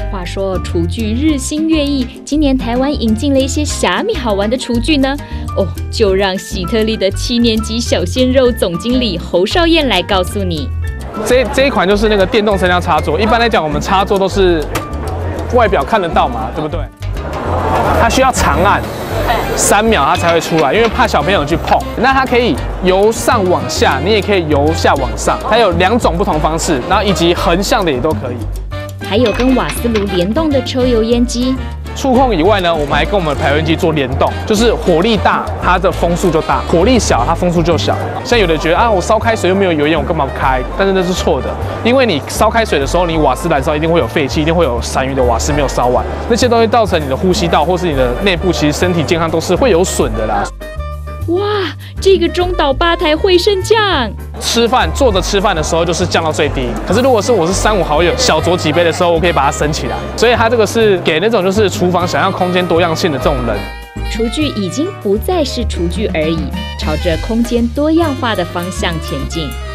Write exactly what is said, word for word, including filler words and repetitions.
话说厨具日新月异，今年台湾引进了一些虾米好玩的厨具呢？哦，就让喜特利的七年级小鲜肉总经理侯少燕来告诉你。 这这一款就是那个电动升降插座，一般来讲我们插座都是外表看得到嘛，对不对？它需要长按三秒它才会出来，因为怕小朋友去碰。那它可以由上往下，你也可以由下往上，它有两种不同方式，然后以及横向的也都可以。 还有跟瓦斯炉联动的抽油烟机。 触控以外呢，我们还跟我们的排油烟机做联动，就是火力大，它的风速就大；火力小，它风速就小。像有的觉得啊，我烧开水又没有油烟，我干嘛不开？但是那是错的，因为你烧开水的时候，你瓦斯燃烧一定会有废气，一定会有残余的瓦斯没有烧完，那些都会造成你的呼吸道或是你的内部，其实身体健康都是会有损的啦。 哇，这个中岛吧台会升降。 吃饭坐着吃饭的时候就是降到最低，可是如果是我是三五好友小酌几杯的时候，我可以把它升起来。所以它这个是给那种就是厨房想要空间多样性的这种人。 厨具已经不再是厨具而已，朝着空间多样化的方向前进。